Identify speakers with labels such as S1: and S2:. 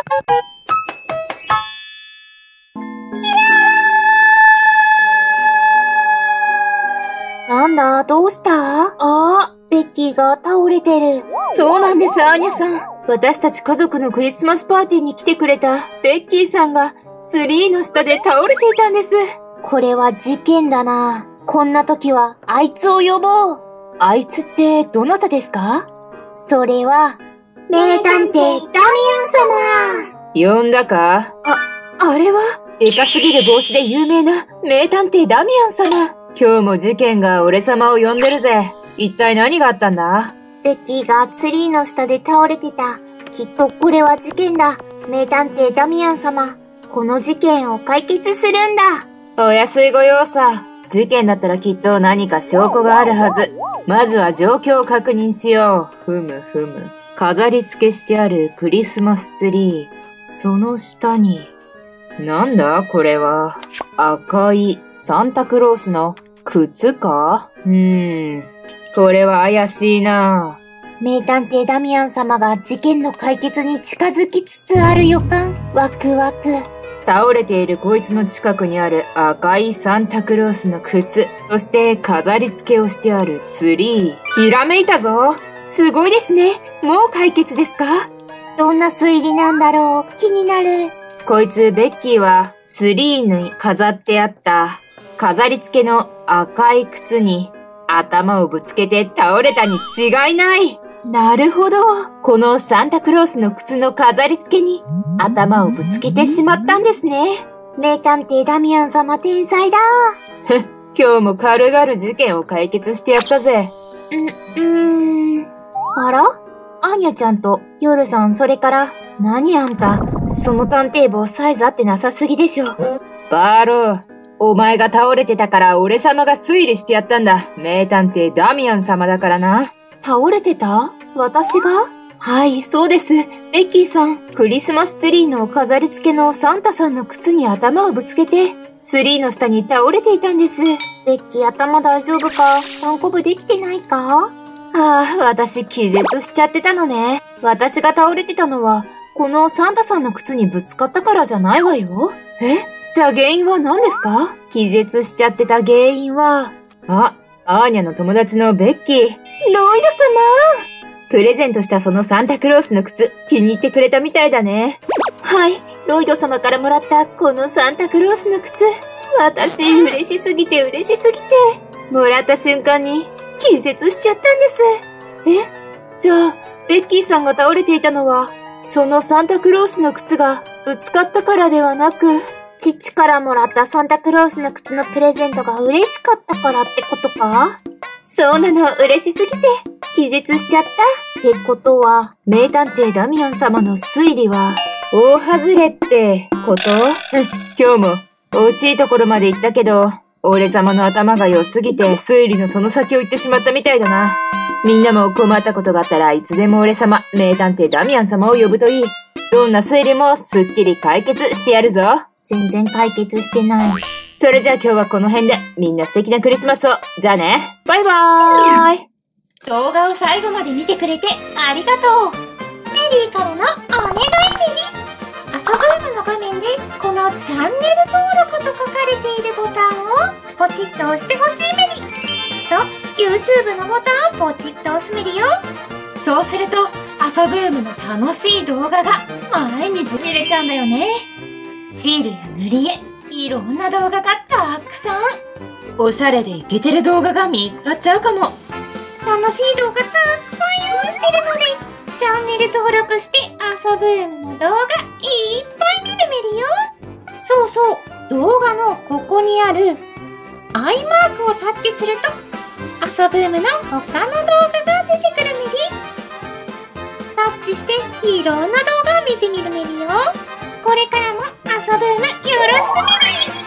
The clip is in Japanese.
S1: なんだ、どうした？ベッキーが倒れてる。
S2: そうなんです、アーニャさん。私たち家族のクリスマスパーティーに来てくれたベッキーさんがツリーの下で倒れていたんです。
S1: これは事件だな。こんな時はあいつを呼ぼう。
S2: あいつってどなたですか？
S1: それは、名探偵ダミアン
S2: 様。呼んだか？あれはでかすぎる帽子で有名な名探偵ダミアン様。今日も事件が俺様を呼んでるぜ。一体何があったんだ？
S1: ベッキーがツリーの下で倒れてた。きっとこれは事件だ。名探偵ダミアン様、この事件を解決するんだ。
S2: お安いご用さ。事件だったらきっと何か証拠があるはず。まずは状況を確認しよう。ふむふむ。飾り付けしてあるクリスマスツリー。その下に。なんだこれは。赤いサンタクロースの靴か？これは怪しいな。
S1: 名探偵ダミアン様が事件の解決に近づきつつある予感。ワクワク。
S2: 倒れているこいつの近くにある赤いサンタクロースの靴、そして飾り付けをしてあるツリー。ひらめいたぞ。すごいですね。もう解決ですか？
S1: どんな推理なんだろう。気になる。
S2: こいつベッキーはツリーに飾ってあった飾り付けの赤い靴に頭をぶつけて倒れたに違いない。なるほど。このサンタクロースの靴の飾り付けに頭をぶつけてしまったんですね。
S1: 名探偵ダミアン様天才だ。
S2: 今日も軽々事件を解決してやったぜ。
S1: あら？アーニャちゃんとヨルさん、それから何あんた、その探偵帽サイズ合ってなさすぎでしょ。
S2: バーロー、お前が倒れてたから俺様が推理してやったんだ。名探偵ダミアン様だからな。
S1: 倒れてた？私が？
S2: はい、そうです。ベッキーさん、クリスマスツリーの飾り付けのサンタさんの靴に頭をぶつけて、ツリーの下に倒れていたんです。
S1: ベッキー頭大丈夫か？パンコブできてないか？
S2: 私気絶しちゃってたのね。私が倒れてたのは、このサンタさんの靴にぶつかったからじゃないわよ。じゃあ原因は何ですか？気絶しちゃってた原因は、アーニャの友達のベッキー。ロイド様！プレゼントしたそのサンタクロースの靴、気に入ってくれたみたいだね。はい、ロイド様からもらったこのサンタクロースの靴。私、嬉しすぎて。もらった瞬間に、気絶しちゃったんです。じゃあ、ベッキーさんが倒れていたのは、そのサンタクロースの靴がぶつかったからではなく、
S1: 父からもらったサンタクロースの靴のプレゼントが嬉しかったからってことか？
S2: そうなの、嬉しすぎて、気絶しちゃった。
S1: ってことは、
S2: 名探偵ダミアン様の推理は、大外れってこと？今日も惜しいところまで行ったけど、俺様の頭が良すぎて推理のその先を行ってしまったみたいだな。みんなも困ったことがあったらいつでも俺様、名探偵ダミアン様を呼ぶといい。どんな推理もすっきり解決してやるぞ。
S1: 全然解決してない。
S2: それじゃあ今日はこの辺でみんな素敵なクリスマスを。じゃあね。バイバーイ。
S3: 動画を最後まで見てくれてありがとう。メリーからのお願いメリ。遊ぶームの画面でこのチャンネル登録と書かれているボタンをポチッと押してほしいメリ。そう、YouTube のボタンをポチッと押すメリよ。そうすると遊ぶームの楽しい動画が毎日見れちゃうんだよね。シールや塗り絵、いろんな動画がたくさん。おしゃれでイケてる動画が見つかっちゃうかも。楽しい動画たくさん用意してるので、チャンネル登録して遊ぶームの動画いっぱい見るメリよ。そうそう、動画のここにあるアイマークをタッチすると遊ぶームの他の動画が出てくるメリ。タッチしていろんな動画を見てみるメリよ。これからも遊ぶームよろしくメリ。